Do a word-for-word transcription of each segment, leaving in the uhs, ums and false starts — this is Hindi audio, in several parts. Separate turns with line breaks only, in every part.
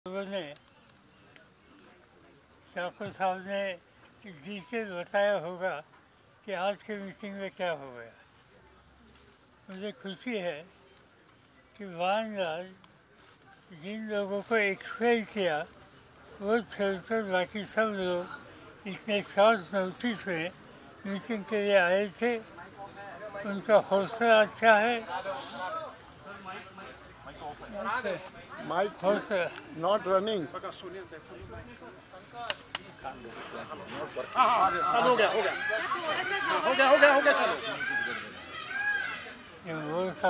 लोगों ने ठाकुर साहब ने डिटेल बताया होगा कि आज की मीटिंग में क्या हो गया। मुझे खुशी है कि वानराज जिन लोगों को एक्सपेल किया वो छोड़कर बाकी सब लोग इतने शॉर्ट नोटिस में मीटिंग के लिए आए थे। उनका हौसला अच्छा है।
Mike
हौसला
not running.
हो गया हो गया हो गया हो गया हो गया हो गया चलो
ये वो था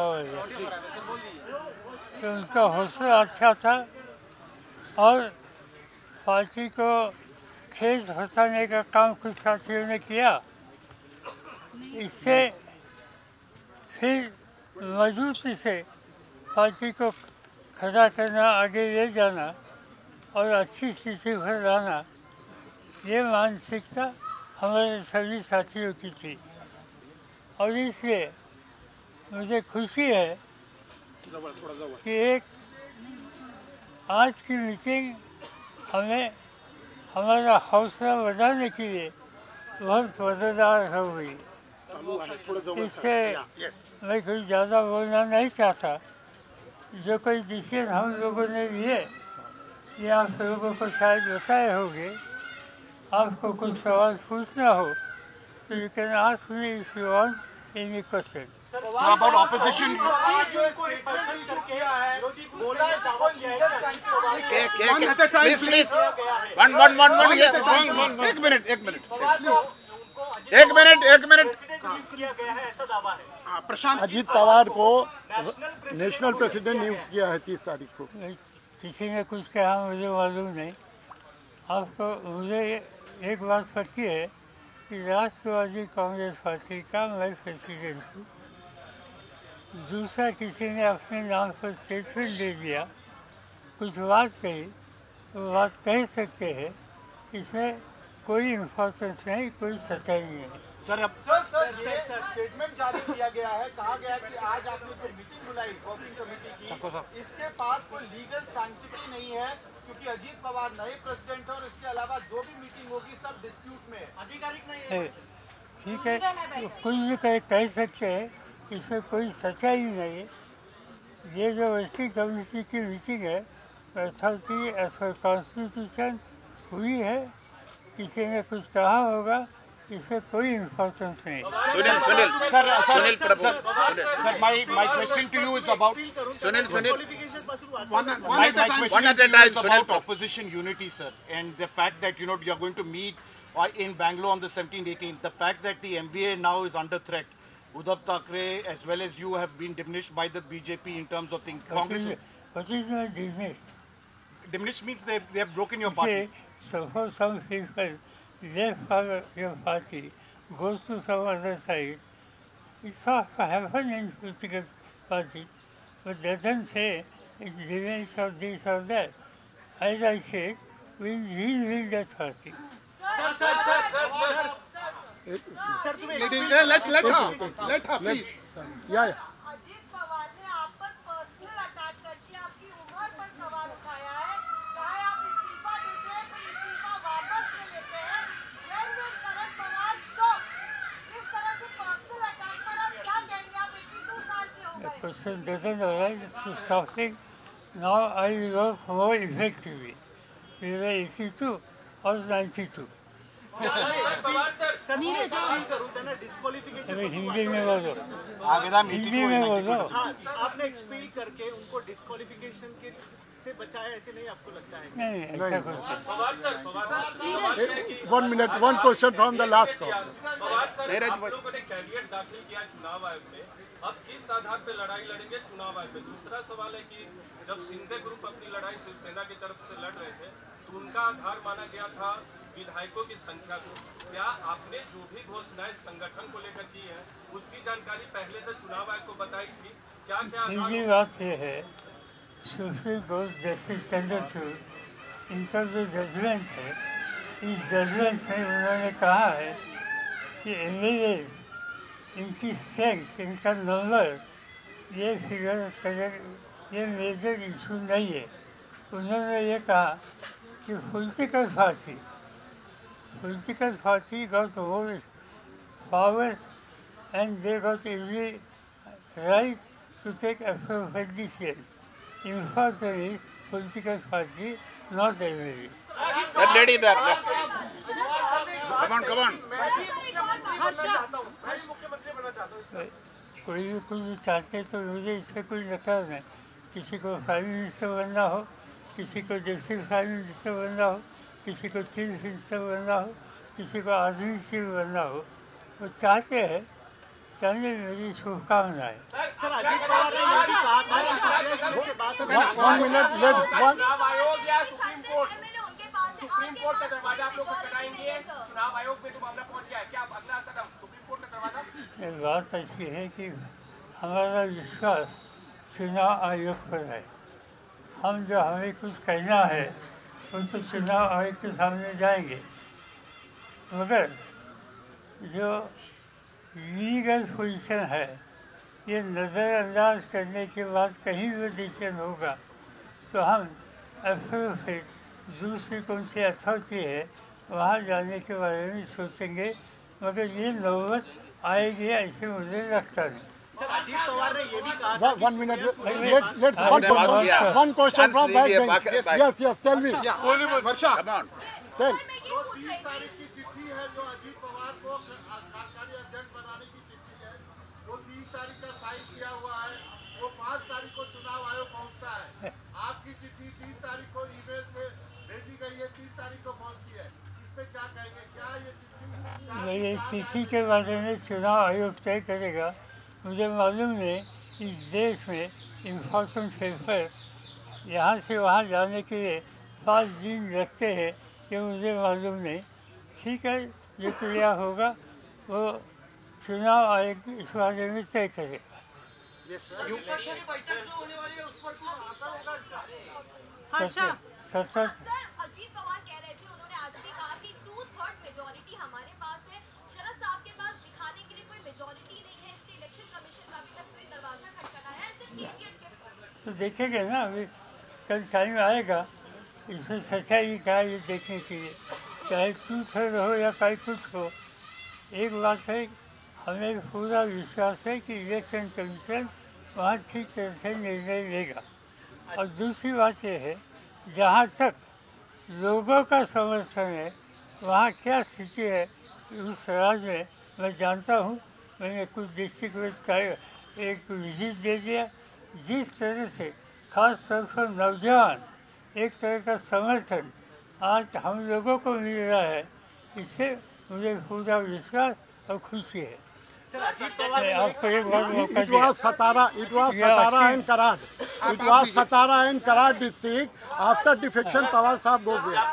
तो उनका हौसला अच्छा था और पार्टी को ठेस पहुँचाने का काम कुछ साथियों ने किया। इससे फिर मजबूती से पार्टी को खड़ा करना, आगे ले जाना और अच्छी स्थिति पर लाना, ये मानसिकता हमारे सभी साथियों की थी। और इसलिए मुझे खुशी है कि एक आज की मीटिंग हमें हमारा हौसला बढ़ाने के लिए बहुत मददगार हो गई। इससे मैं कुछ ज़्यादा बोलना नहीं चाहता। जो कोई डिसीजन हम लोगों ने लिए ये आप लोगों को शायद बताए होंगे। आपको कुछ सवाल पूछना हो तो you can ask me if you want any question.
about opposition one at a time please one one one one एक मिनट एक मिनट एक मिनट एक मिनट प्रशांत
अजीत पवार को नेशनल प्रेसिडेंट नियुक्त किया है तीस तारीख को।
किसी ने कुछ कहा मुझे मालूम नहीं। आपको मुझे एक बात पक्की है कि राष्ट्रवादी कांग्रेस पार्टी का मैं प्रेसिडेंट हूँ। दूसरा किसी ने अपने नाम पर स्टेटमेंट दे दिया, कुछ बात कही, वो बात कह सकते हैं। इसमें कोई इम्पोर्टेंस नहीं, कोई सच्चाई नहीं है।
सर अब
सर सर ये स्टेटमेंट जारी किया गया है, कहा गया है कि आज आपने जो मीटिंग बुलाई वर्किंग कमेटी की, इसके पास कोई लीगल सैंक्टिटी नहीं है क्योंकि अजीत पवार नए प्रेसिडेंट है और इसके अलावा जो भी मीटिंग होगी सब डिस्प्यूट में आधिकारिक नहीं है।
ठीक है, कुछ भी कह कह सकते हैं, इसमें कोई सच्चाई नहीं है। ये जो वर्किंग कमेटी की मीटिंग है अथॉरिटी एज पर कॉन्स्टिट्यूशन हुई है। किसी ने कुछ कहा होगा, इसमें कोई इम्पोर्टेंस नहीं।
Sunil Sunil sir Sunil Prabhu sir my my question to you is about Sunil Sunil one my my question to you is about opposition unity sir, and the fact that you know you are going to meet in Bangalore on the seventeenth eighteenth, the fact that the M V A now is under threat. Uddhav Thackeray as well as you have been diminished by the B J P in terms of the Congress.
What is not diminished?
Diminished means they they have broken your party.
Suppose some people left for your party, goes to some other side. It's not happen in political party, but doesn't say it's diminished or this or that. As I said, we rebuild that party.
Sir sir sir sir sir
Let let let her let her please.
या या
अजीत पवार ने आप पर पर्सनल अटैक करके आपकी उम्र पर सवाल उठाया है। चाहे आप इस्तीफा देते हैं तो इस्तीफा वापस ले लेते हैं। When will Sharad Pawar stop? इस तरह के पर्सनल अटैक पर आप क्या कहेंगे? आप बयासी साल के हो
The
गए।
person doesn't arise to stop it. Now I work more effectively. We were eighty-two or ninety-two. अभी हिंदी में बोलो, हिंदी में बोलो।
आपने एक्सपेल करके उनको डिस्क्वालिफिकेशन के से बचाया, ऐसे नहीं आपको लगता है?
नहीं, ऐसा कुछ नहीं।
One minute one question from the last call.
Candidate दाखिल किया चुनाव आयोग में, अब किस आधार पे लड़ाई लड़ेंगे चुनाव आयोग में? दूसरा सवाल है कि जब शिंदे ग्रुप अपनी लड़ाई शिवसेना की तरफ से लड़ रहे थे तो उनका आधार माना गया था विधायकों की संख्या को। क्या आपने जो भी घोषणाएं संगठन को लेकर की है उसकी जानकारी पहले से चुनाव आयोग को बताई थी? क्या क्या
सीधी बात यह है, सुप्रीम कोर्ट जस्टिस चंद्रचूड़ इनका जो जजमेंट है, इस जजमेंट में उन्होंने कहा है कि एम एल एज इनकी सेंस, इनका नंबर, ये फिगर ये मेजर इशू नहीं है। उन्होंने ये कहा कि political party political party got vote power and they got every right to take appropriate decision. Unfortunately, political party not every.
That lady there. Come on, come on.
कोई भी कुछ भी चाहते तो मुझे इससे कोई मतलब नहीं. किसी को प्राइम मिनिस्टर बनना हो, किसी को डिस्ट्रिक्ट प्राइम मिनिस्टर बनना हो, किसी को चीफ मिनिस्टर बनना हो, किसी को आर्मी चीफ बनना हो, वो चाहते हैं. चलिए मेरी शुभकामनाएं.
वन मिनट लेट वन
चुनाव आयोग या सुप्रीम कोर्ट सुप्रीम कोर्ट का दरवाजा आप लोग खटखटाएंगे. चुनाव आयोग में तो मामला पहुंच गया है, क्या अगला कदम सुप्रीम कोर्ट का दरवाजा?
एक बात ऐसी है कि हमारा विश्वास चुनाव आयोग पर है. हम जो हमें कुछ कहना है वो तो चुनाव आयोग के सामने जाएंगे, मगर जो लीगल पोजीशन है ये नज़रअंदाज करने के बाद कहीं भी डिसीजन होगा तो हम अप्रोप्रिएट दूसरी कौन सी अथॉरिटी है वहाँ जाने के बारे में सोचेंगे, मगर ये नौबत आएगी ऐसे मुझे लगता नहीं.
अजीत पवार ने ये भी कहा
one minute let let one one question from back bench. Yes yes tell me.
Varsha, come on.
Tell.
तीस तारीख की चिट्ठी है जो अजीत पवार को कार्यकारी अध्यक्ष बनाने की चिट्ठी है, वो तीस तारीख का साइन किया हुआ है. वो पाँच तारीख को चुनाव आयोग पहुंचता है. आपकी चिट्ठी तीन तारीख को ईमेल से भेजी गई है, तीन तारीख को पहुंचती है. इस पे क्या कहेंगे? क्या ये चिट्ठी
ये चिट्ठी के बारे में चुनाव आयोग तय करेगा. मुझे मालूम नहीं इस देश में इम्पोर्टेंट पेपर यहाँ से वहाँ जाने के लिए पाँच दिन लगते हैं, ये मुझे मालूम नहीं. ठीक है, जो क्रिया होगा वो चुनाव आयोग इस बारे में तय करेगा.
हर्षा
सत्तर
अजीत पवार कह रहे थे, उन्होंने आज भी कहा कि टू थर्ड मेजोरिटी हमारे पास है. शरद साहब के पास दिखाने के लिए कोई मेजोरिटी नहीं है, इसलिए इलेक्शन कमीशन का अभी तक कोई दरवाजा खटखटाया है सिर्फ इडियट के.
तो देखेंगे ना, अभी कल टाइम आएगा इसमें सच्चाई क्या ये देखने के लिए. चाहे टू थर्ड हो या कहीं कुछ हो, एक बात है हमें पूरा विश्वास है कि इलेक्शन कमीशन वहाँ ठीक तरह से निर्णय लेगा. और दूसरी बात यह है जहाँ तक लोगों का समर्थन है वहाँ क्या स्थिति है उस राज्य में मैं जानता हूँ. मैंने कुछ डिस्ट्रिक्ट में एक विजिट दे दिया. जिस तरह से खास तौर पर नौजवान एक तरह का समर्थन आज हम लोगों को मिल रहा है, इससे मुझे पूरा विश्वास और खुशी है. आपको एक बार मौका
It was Satara. It was Satara and Karad. It was Satara and Karad district. After defection, Pawar Sahab goes there.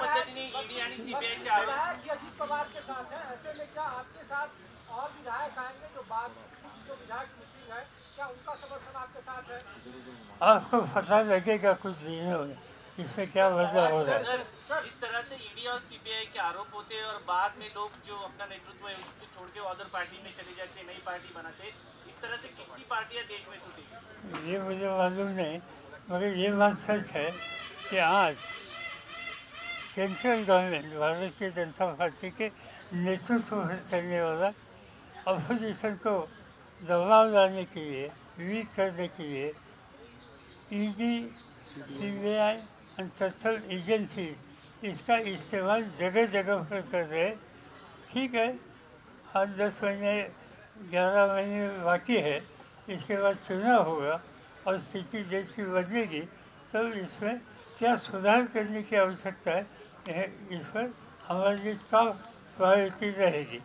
Ajit Pawar के साथ है, ऐसे में क्या आपके साथ और विधायक आएंगे जो बाद जो विधायक मिसिंग है, क्या उनका समर्थन आपके साथ है?
आपको पता लगेगा कुछ दिनों में इसमें क्या वजह हो रहा है.
इस तरह से ईडी और सीबीआई के आरोप होते हैं और बाद में लोग जो अपना नेतृत्व है उसको छोड़ के अदर पार्टी में चले जाते, नई पार्टी बनाते, इस तरह से कितनी पार्टियां देश में टूटेगी?
ये मुझे मालूम नहीं, मगर ये बात सच है कि आज central government Bharatiya Janata party के नेतृत्व में चलने वाला अपोजिशन को दबाव डालने के लिए, वीक करने के लिए ईडी, सीबीआई और सेंट्रल एजेंसी इसका इस्तेमाल जगह जगह पर कर रहे. ठीक है, आज दस महीने ग्यारह महीने बाकी है, इसके बाद चुनाव होगा और स्थिति देश की बदलेगी, तब तो इसमें क्या सुधार करने की आवश्यकता है इस पर हमारी लिए टॉप प्रायोरिटी रहेगी.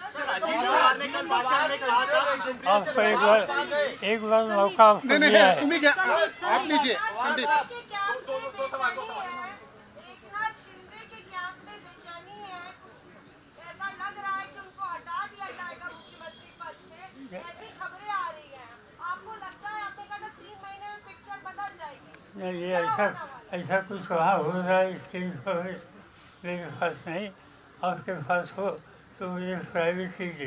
आपको एक बार एक बार मौका आपको दिया है.
आप लीजिए संदीप.
एकनाथ शिंदे के कैंप में बेचैनी है, कुछ ऐसा लग रहा है कि उनको हटा दिया जाएगा मुख्यमंत्री पद से, ऐसी खबरें आ रही हैं. आपको लगता है, आपने कहा तीन महीने में पिक्चर बदल जाएगी?
नहीं, ये ऐसा ऐसा कुछ वहाँ हो रहा है इसके इंफॉर्मेशन मेरे पास नहीं. आपके पास हो तो मुझे प्राइवेट कीजिए.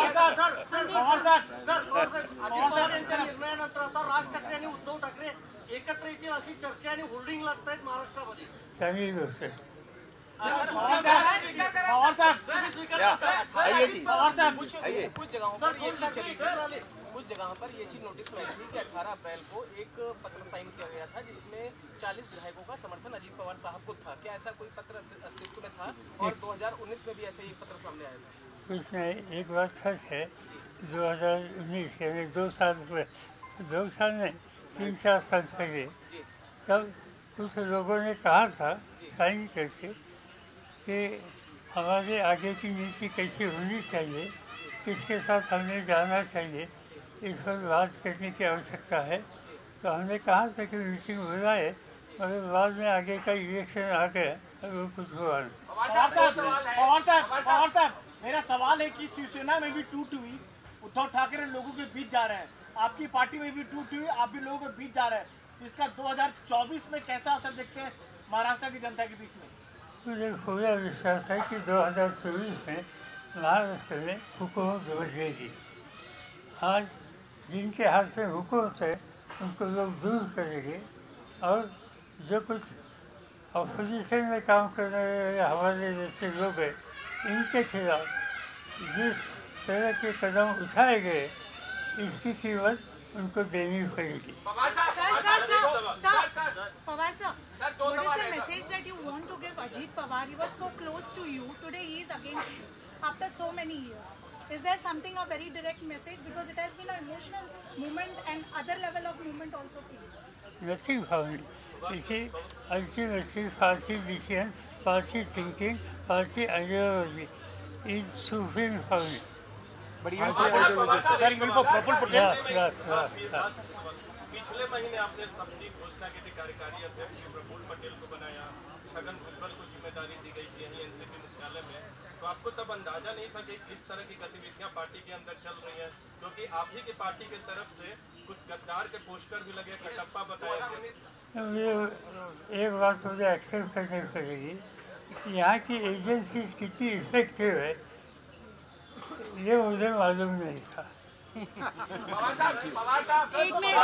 निर्णयानंतर आता राज ठाकरे आणि उद्धव ठाकरे
एकत्र येतील अशी चर्चा आणि होल्डिंग लागतायत महाराष्ट्रामध्ये.
चांगली गोष्ट आहे.
पवार साहब
आइए जी
पवार साहब
आइए.
कुछ जगहों पर ये चीज चली थी कुछ जगहों पर ये चीज नोटिस में आई थी कि अठारह अप्रैल को एक पत्र साइन किया गया था जिसमें चालीस विधायकों का समर्थन अजीत पवार साहब को था. क्या ऐसा कोई पत्र अस्तित्व में था? और दो हज़ार उन्नीस में भी ऐसे ही पत्र सामने आया था.
कुछ नहीं, एक बात सच है, दो हज़ार उन्नीस यानी दो साल हुए, दो साल नहीं तीन चार साल पहले तब कुछ लोगों ने कहा था साइन करके कि हमारे आगे की नीति कैसी होनी चाहिए, किसके साथ हमें जाना चाहिए, इस पर बात करने की आवश्यकता है. तो हमने कहा था कि मीटिंग बुलाए, मगर बाद में आगे का इलेक्शन आ गया और वो कुछ हुआ नहीं.
पवार साहब पवार साहब पवार साहब मेरा सवाल है कि शिवसेना में भी टूट हुई, उद्धव ठाकरे लोगों के बीच जा रहे हैं, आपकी पार्टी में भी टूट हुई, आप भी लोगों के बीच जा रहे हैं. इसका दो हज़ार चौबीस में कैसा असर देखते हैं महाराष्ट्र की जनता के बीच में?
मुझे पूरा विश्वास है कि दो हज़ार चौबीस में महाराष्ट्र में हुकूमत बदलेगी. आज जिनके हाथ में हुकूमत है उनको लोग दूर करेंगे और जो कुछ अपोजिशन में काम करने वाले हमारे जैसे लोग हैं इनके खिलाफ जिस तरह के कदम उठाए गए इसकी कीमत उनको देनी पड़ेगी.
Pawar sir, what is the message that you want to give Ajit Pawar? He was so close to you. Today he is against you after so many years. Is there something a very direct message, because it has been an emotional moment and other level of movement also for you?
Nothing for me. You see, ultimately party decision, party thinking, party ideology is supreme for me.
But even sir, even for Praful Patel.
Yeah, yeah, yeah, yeah.
पिछले महीने आपने सबकी घोषणा की थी, कार्यकारी अध्यक्ष प्रफुल्ल पटेल को बनाया, छगन भुजबल को जिम्मेदारी दी गई थी यहीं एनसीपी मुख्यालय में. तो आपको तब अंदाजा नहीं था कि इस तरह की गतिविधियां पार्टी के अंदर चल रही हैं, क्योंकि आप ही की पार्टी की तरफ से कुछ गद्दार के पोस्टर भी लगे, कटप्पा बताया गया.
ये एक बात मुझे एक्सेप्ट करनी पड़ेगी, यहाँ की एजेंसी कितनी इफेक्टिव है ये मुझे मालूम नहीं था.
एक मिनट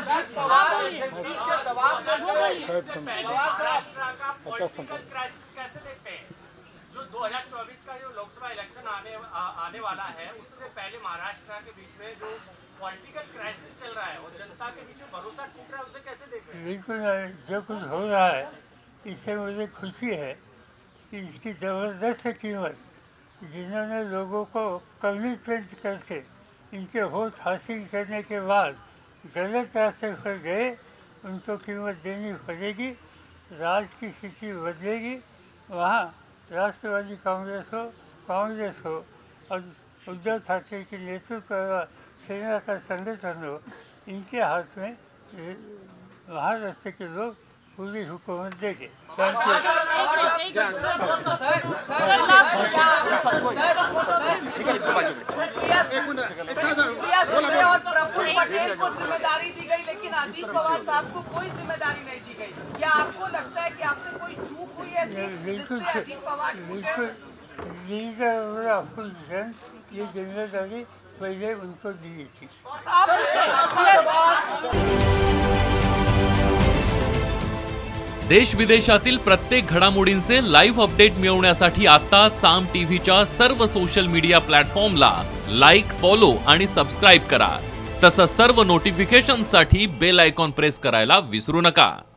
क्राइसिस कैसे देखते हैं? जो दो हज़ार चौबीस का जो लोकसभा इलेक्शन आने आ, आने वाला है, उससे पहले महाराष्ट्र के बीच में जो पॉलिटिकल क्राइसिस चल रहा है और जनता के बीच में भरोसा टूट रहा है, उसे कैसे देख रहे हैं?
बिल्कुल जो कुछ हो रहा है इससे मुझे खुशी है कि इसकी ज़बरदस्त कीमत जिन्होंने लोगों को कमिटमेंट करके इनके वोट हासिल करने के बाद गलत रास्ते पर गए उनको कीमत देनी पड़ेगी. राज की स्थिति बदलेगी. वहाँ राष्ट्रवादी कांग्रेस हो, कांग्रेस हो और उद्धव ठाकरे के नेतृत्व वाला सेना का संगठन हो, इनके हाथ में महाराष्ट्र के लोग पूरी हुकूमत देंगे.
और प्रफुल्ल पटेल को जिम्मेदारी दी गई लेकिन अजीत पवार साहब को कोई जिम्मेदारी नहीं दी गई. क्या आपको लगता है कि आपसे कोई चूक हुई है जिससे अजीत पवार
बिल्कुल लीडर और अपोजिशन ये जिम्मेदारी पहले उनको दी थी.
देश विदेशातील प्रत्येक घडामोडींचे लाईव्ह अपडेट मिळवण्यासाठी आता साम टीव्हीच्या सर्व सोशल मीडिया प्लॅटफॉर्मला लाईक, फॉलो आणि सबस्क्राईब करा. तसंच सर्व नोटिफिकेशनसाठी बेल आयकॉन प्रेस करायला विसरू नका.